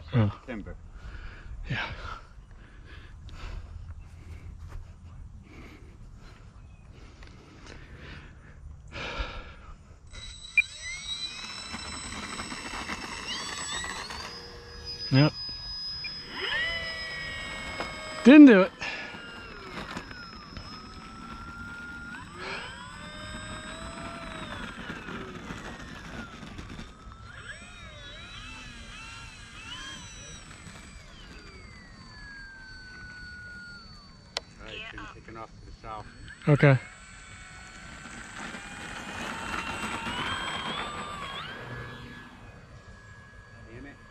Oh. Timber. Yeah. Yep. Didn't do it. Alright, so you're taking off to the south. Okay. Damn it.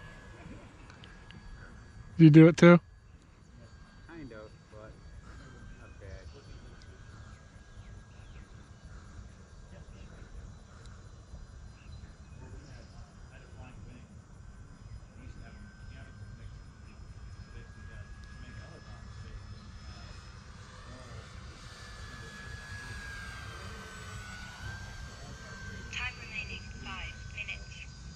Did you do it too? Kind of, but not bad. Time remaining 5 minutes.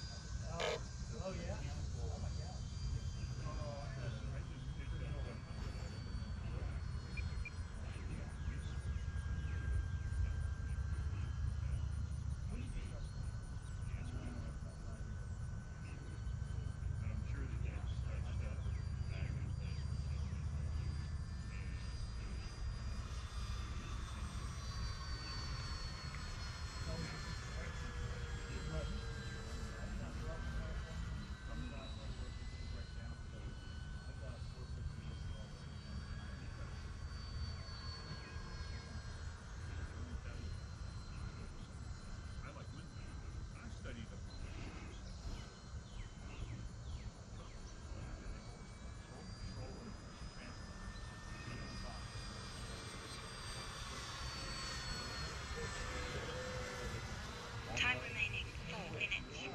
Time remaining 4 minutes.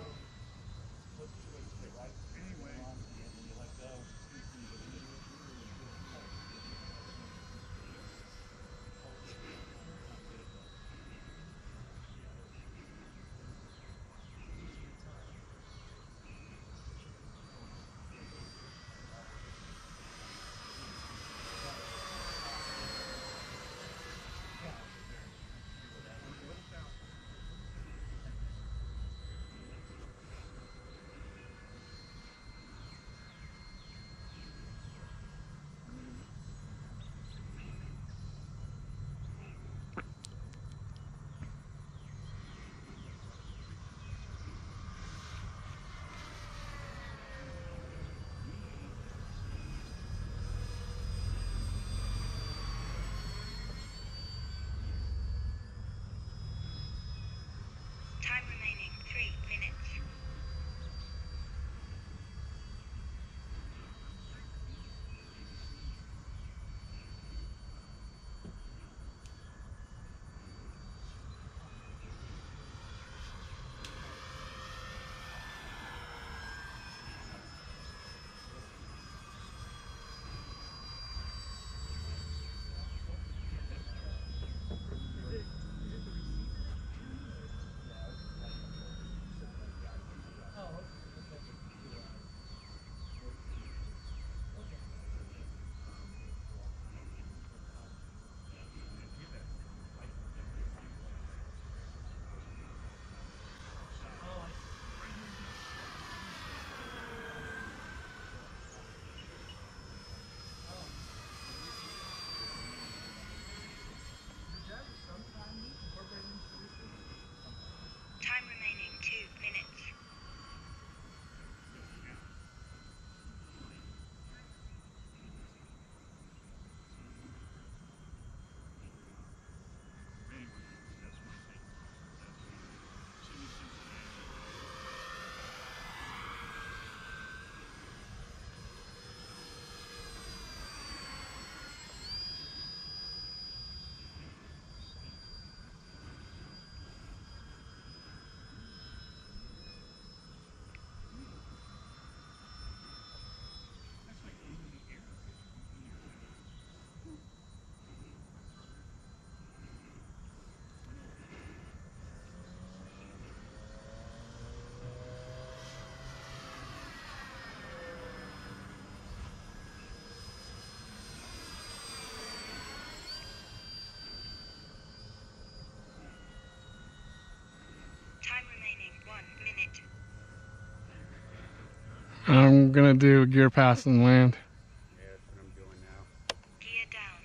I'm gonna do gear pass and land. Yeah, that's what I'm doing now. Gear down.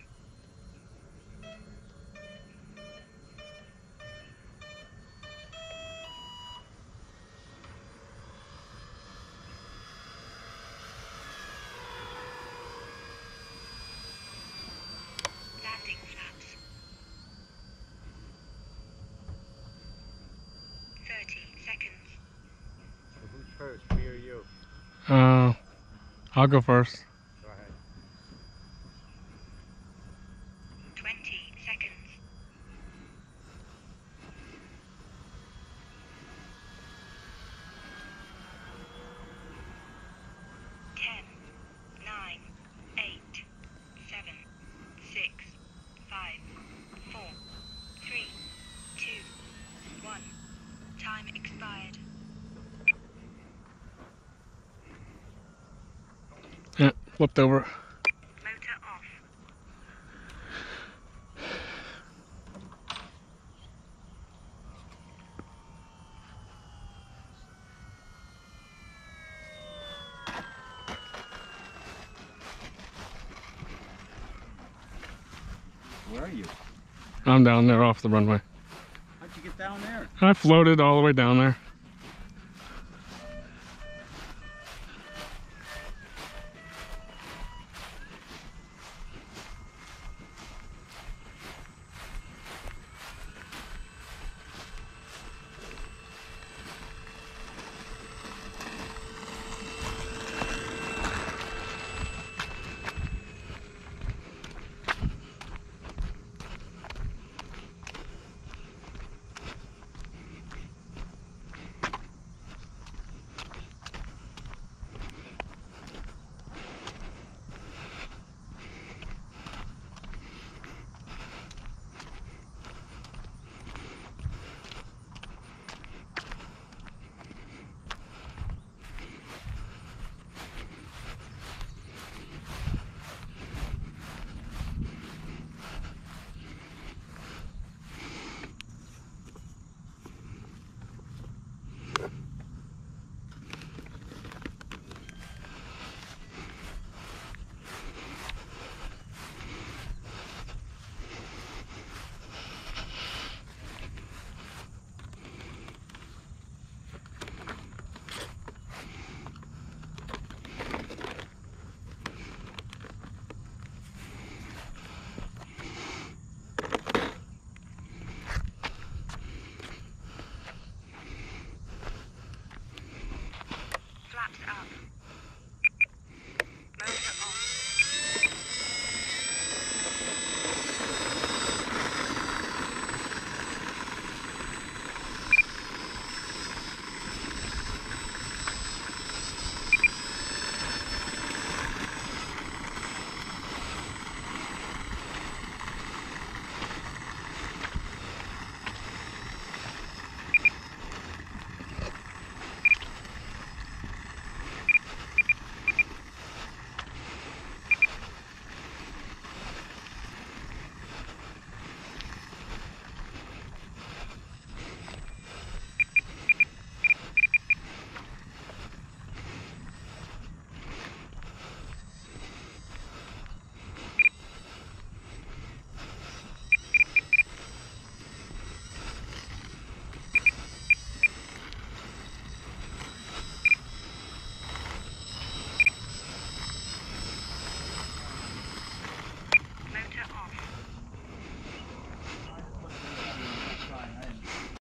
Landing flaps. 30 seconds. So who's first, me or you? I'll go first. Go ahead. 20 seconds. 10, 9, 8, 7, 6, 5, 4, 3, 2, 1. Time expired. Yeah, flipped over. Motor off. Where are you? I'm down there off the runway. How'd you get down there? I floated all the way down there.